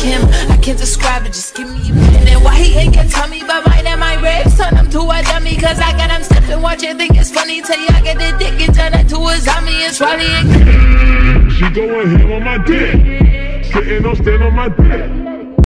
him, I can't describe it, just give me a minute. Why he ain't can tell me about mine and my ribs? Turn him to a dummy, cause I got him stepping, watch it, think it's funny. Till y'all get the dick and turn it to a zombie. It's Riley and she going ham on my dick, sitting on stand on my dick.